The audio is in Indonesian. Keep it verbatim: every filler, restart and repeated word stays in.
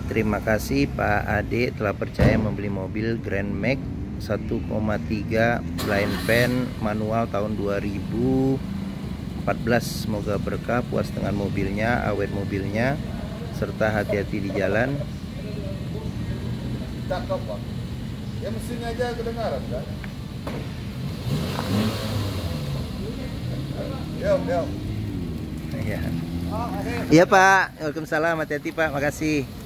Terima kasih Pak Ade telah percaya membeli mobil Grand Max satu koma tiga blind pan manual tahun dua ribu empat belas. Semoga berkah, puas dengan mobilnya, awet mobilnya, serta hati-hati di jalan. Cakep Pak. Ya mesinnya aja kedengaran kan? Yo, yo. Iya. Iya Pak, waalaikumsalam, hati-hati Pak, makasih.